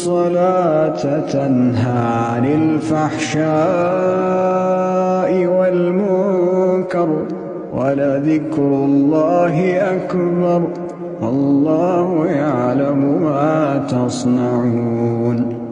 الصلاة تنهى عن الفحشاء والمنكر ولذكر الله أكبر والله يعلم ما تصنعون